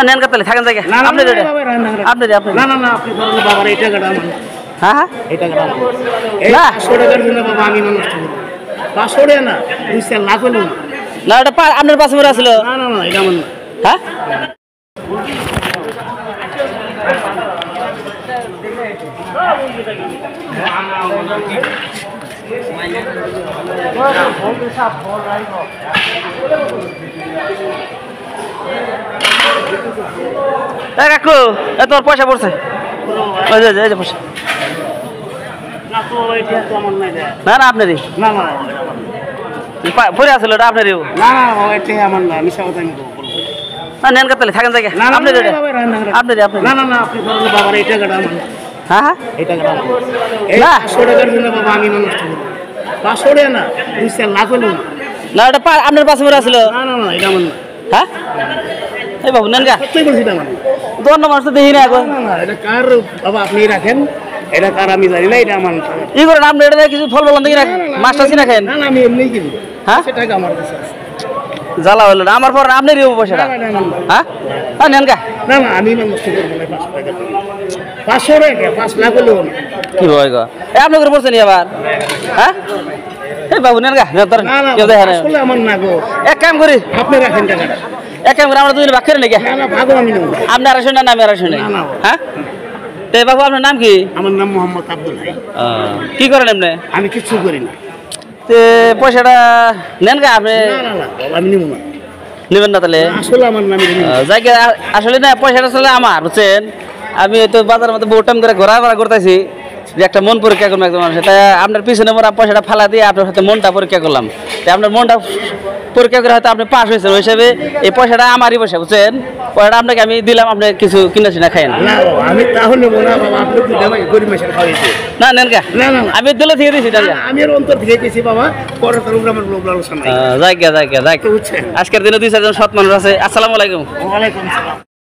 নেন কাতলে থাকেন জায়গা আপনি রেডি আপনি না না না আপনি ধরুন বাবার এই টাকাটা আমার হ্যাঁ হ্যাঁ এই টাকাটা আমার এই 500 টাকার জন্য বাবা আমি মানুষ 500 টাকা না 2 লাখ হলো না এটা আপনার পাশে পড়ে আসলো না না না এটা আমার না হ্যাঁ কাকু তোর পয়সা পড়ছে পয়সা না না আপনারই না না পরে আসলো এটা আপনারই না না এটা আমার না মিশা কথা আমি বলবো না নেন কাতলে থাকেন জায়গা আপনি রেডি আপনি না না না আপনি ধরুন বাবার এই টাকাটা আমার হ্যাঁ হ্যাঁ এই টাকাটা আমার এই 500 টাকার জন্য বাবা আমি মানুষ 500 টাকা না 2 লাখ হলো না এটা আপনার পাশে পড়ে আসলো না না না এটা আমার না হ্যাঁ এই বাবু নেন গা সত্যি বলছি এটা আমার দোকান মানুষ তো দেখি না এখন না না এটা কার বাবা আপনি রাখেন এটা কার আমি জানি না এটা আমার ই করেন আপনি এটা কিছু ফল বললাম দেখি না মাছটা চিনা খান না না আমি এমনি কিনি হ্যাঁ সেটাকে আমার কাছে আছে জ্বালা হলো না আমার পর আপনার পয়সাটা হ্যাঁ হ্যাঁ নেন গা না না আমি মানুষ করবো না 500 টাকা 5 লাখ হলো কি হয় গো এই আপনি করে পড়ছেন আবার হ্যাঁ এই বাবু নেন গা নেন তোর না না কেউ দেখে না আসলে আমার না গো এক কাম করি আপনি রাখেন টাকাটা এক কাম করে আমরা দুজনে ভাগ করে নাকি না না ভাগও আমি নেব আপনি আর শুনেন আমি আর শুনে না, না। হ্যাঁ তো বাবু আপনার নাম কি আমার নাম মোহাম্মদ আব্দুল হাই কি করেন আপনি আমি কিছু করি না তো পয়সাটা নেন গা আপনি না না না আমি নেব না নেবেন না তাহলে আসলে আমার নামে জায়গা আসলে না পয়সাটা আসলে আমার বুঝছেন আমি তো বাজারের মধ্যে বহু টাইম করে ঘোরাফেরা করতেছি যে একটা মন পরীক্ষা করবো একজন মানুষের তাই আপনার পিছনে মোরা পয়সাটা ফালা দিয়ে আপনার সাথে মনটা পরীক্ষা করলাম তাই আপনার মনটা পরীক্ষা করে হয়তো আপনি পাস হয়েছেন ওই হিসাবে এই পয়সাটা আমারই পয়সা বুঝছেন পয়সাটা আপনাকে আমি দিলাম আপনি কিছু কিনা চিনা খাইন না আমি তাহলে নেব না বাবা আপনি তো দেবাই গরিব মানুষের খাওয়াইছে না নেন গা না না আমি দিলে থেকে দিয়েছি তাহলে আমি আর অন্তর থেকে গেছি বাবা পরে তোর উপরে আমার লোভ লালসা নাই জায়গা বুঝছেন আজকের দিনে 2-4 জন সৎ মানুষ আছে আসসালামু আলাইকুম ওয়ালাইকুম আসসালাম